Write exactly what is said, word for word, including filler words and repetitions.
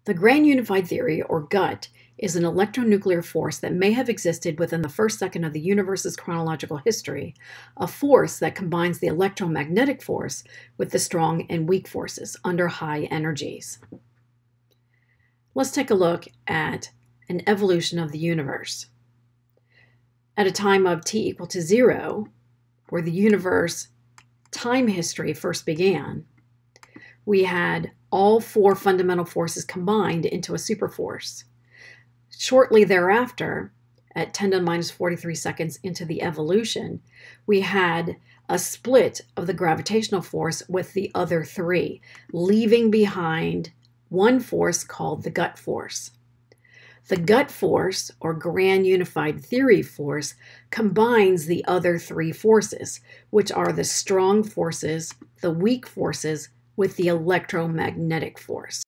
The grand unified theory, or GUT, is an electronuclear force that may have existed within the first second of the universe's chronological history, a force that combines the electromagnetic force with the strong and weak forces under high energies. Let's take a look at an evolution of the universe. At a time of t equal to zero, where the universe time history first began, we had all four fundamental forces combined into a superforce. Shortly thereafter, at ten to the minus forty-three seconds into the evolution, we had a split of the gravitational force with the other three, leaving behind one force called the GUT force. The GUT force, or Grand Unified Theory force, combines the other three forces, which are the strong forces, the weak forces, with the electromagnetic force.